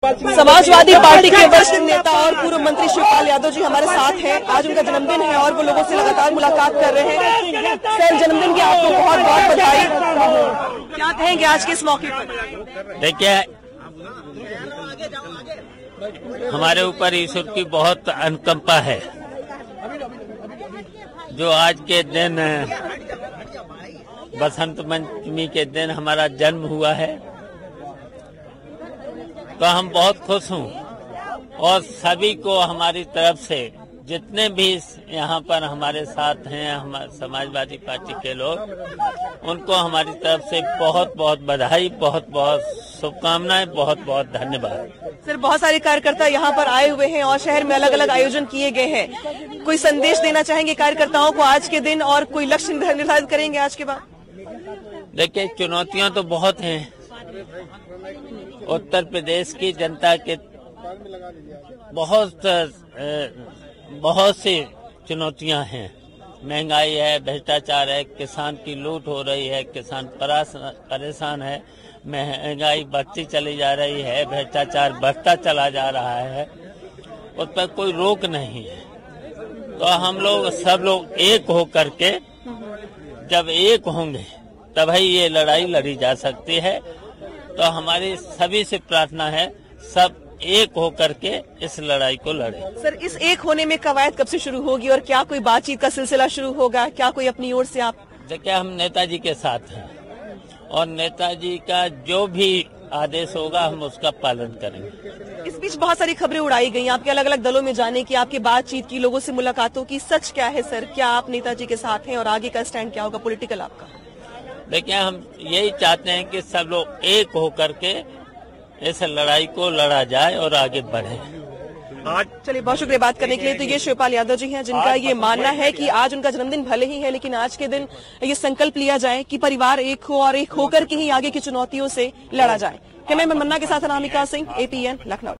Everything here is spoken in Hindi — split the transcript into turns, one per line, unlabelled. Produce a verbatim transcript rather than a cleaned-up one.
समाजवादी पार्टी के वरिष्ठ नेता और पूर्व मंत्री शिवपाल यादव जी हमारे साथ हैं। आज उनका जन्मदिन है और वो लोगों से लगातार मुलाकात कर रहे हैं। सर, जन्मदिन की आपको बहुत बहुत बधाई। क्या कहेंगे आज के इस मौके पर?
देखिए, हमारे ऊपर ईश्वर की बहुत अनुकंपा है। जो आज के दिन बसंत पंचमी के दिन हमारा जन्म हुआ है, तो हम बहुत खुश हूँ और सभी को हमारी तरफ से, जितने भी यहाँ पर हमारे साथ हैं हमारे समाजवादी पार्टी के लोग, उनको हमारी तरफ से बहुत बहुत बधाई, बहुत बहुत शुभकामनाएं, बहुत बहुत धन्यवाद।
सर, बहुत सारे कार्यकर्ता यहाँ पर आए हुए हैं और शहर में अलग अलग आयोजन किए गए हैं। कोई संदेश देना चाहेंगे कार्यकर्ताओं को आज के दिन और कोई लक्ष्य निर्धारित करेंगे आज के बाद?
देखिए, चुनौतियां तो बहुत हैं। उत्तर प्रदेश की जनता के बहुत बहुत सी चुनौतियां हैं। महंगाई है, भ्रष्टाचार है, किसान की लूट हो रही है, किसान परेशान है, महंगाई बढ़ती चली जा रही है, भ्रष्टाचार बढ़ता चला जा रहा है, उस पर कोई रोक नहीं है। तो हम लोग सब लोग एक हो करके, जब एक होंगे तभी ये लड़ाई लड़ी जा सकती है। तो हमारी सभी से प्रार्थना है, सब एक होकर के इस लड़ाई को लड़े।
सर, इस एक होने में कवायद कब से शुरू होगी और क्या कोई बातचीत का सिलसिला शुरू होगा? क्या कोई अपनी ओर से आप?
देखिए, हम नेताजी के साथ हैं और नेताजी का जो भी आदेश होगा हम उसका पालन करेंगे।
इस बीच बहुत सारी खबरें उड़ाई गई आपके अलग अलग दलों में जाने की, आपकी बातचीत की, लोगों से मुलाकातों की। सच क्या है सर? क्या आप नेताजी के साथ हैं और आगे का स्टैंड क्या होगा पॉलिटिकल आपका?
देखिए, हम यही चाहते हैं कि सब लोग एक होकर के इस लड़ाई को लड़ा जाए और आगे बढ़े।
आज चलिए, बहुत शुक्रिया बात करने के लिए। तो ये शिवपाल यादव जी हैं, जिनका ये मानना है कि आज उनका जन्मदिन भले ही है, लेकिन आज के दिन ये संकल्प लिया जाए कि परिवार एक हो और एक होकर के ही आगे की चुनौतियों से लड़ा जाए। कैमरामैन मन्ना के साथ अनामिका सिंह, एपीएन लखनऊ।